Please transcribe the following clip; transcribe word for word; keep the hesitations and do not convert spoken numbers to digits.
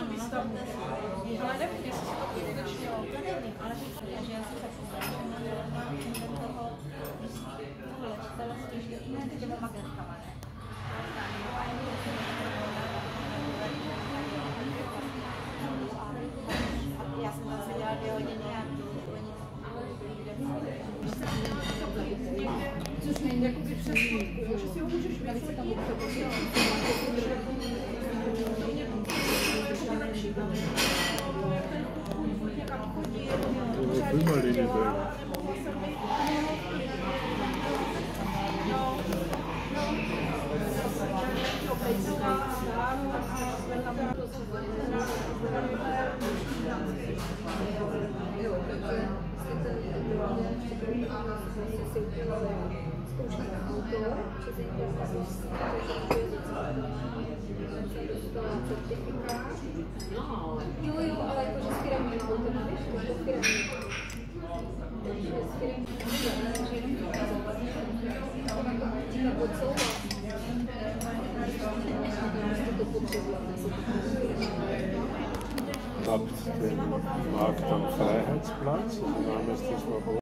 tu výstavbu. Ale nevím, jestli se to skutečně, to nevím, ale že já si předpokládám, že na toho léčitele stěží ne těma magnetkama, ne? Já jsem tam seděla dvě hodiny a což není jako by přes fotku, že si ho můžeš vyfotit. Jo, jo, ale jakože s firmní autem, víš, to s firmní. Takže s firmní autem, že jenom to ona to říká podsouvat. To potřebuje. Mag dann Freiheitsplatz und dann ist das